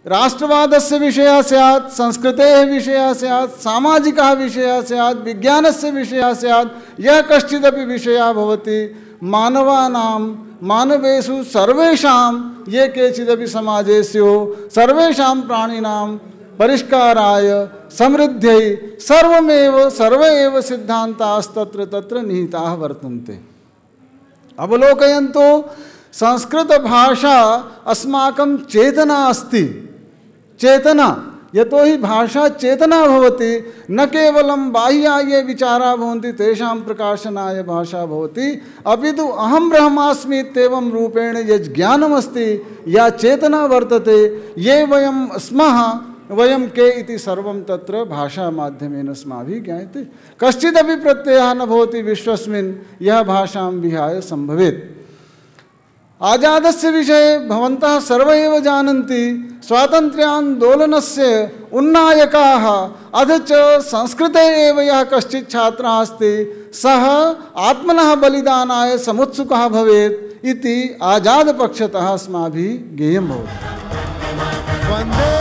राष्ट्रवादस्य विषयः स्यात्, संस्कृतेः विषयः स्यात्, सामाजिकः विषयः स्यात्, विज्ञानस्य विषयः स्यात्, यः कश्चिदपि विषयः भवति, मानवानां मानवेषु सर्वेषां ये केचिदपि समाजे स्युः सर्वेषां प्राणिनां परिष्काराय समृद्ध्यै सर्वे एव सिद्धान्तास्तत्र तत्र निहिताः वर्तन्ते। अवलोकयन्तु, संस्कृत भाषा अस्माकं चेतना अस्ति। चेतना, यतो हि भाषा चेतना भवति, न केवलं बाह्या ये विचारा भवन्ति तेषां प्रकाशनाय भाषा भवति, अपितु अहं ब्रह्मास्मि इत्येवं रूपेण यत् ज्ञानमस्ति, या चेतना वर्तते, ये वयं स्मः, वयं के इति सर्वं तत्र भाषा माध्यमेन अस्माभिः ज्ञायते। कश्चिदपि प्रत्ययः न भवति विश्वस्मिन् यः भाषां विहाय सम्भवेत्। आजादस्य विषये भवन्तः सर्वे एव जानन्ति। स्वातन्त्र्यान्दोलनस्य उन्नायकाः अथ च संस्कृते एव यः कश्चित् छात्रः अस्ति सः आत्मनः बलिदानाय समुत्सुकः भवेत् इति आजादपक्षतः अस्माभिः ज्ञेयं भवति।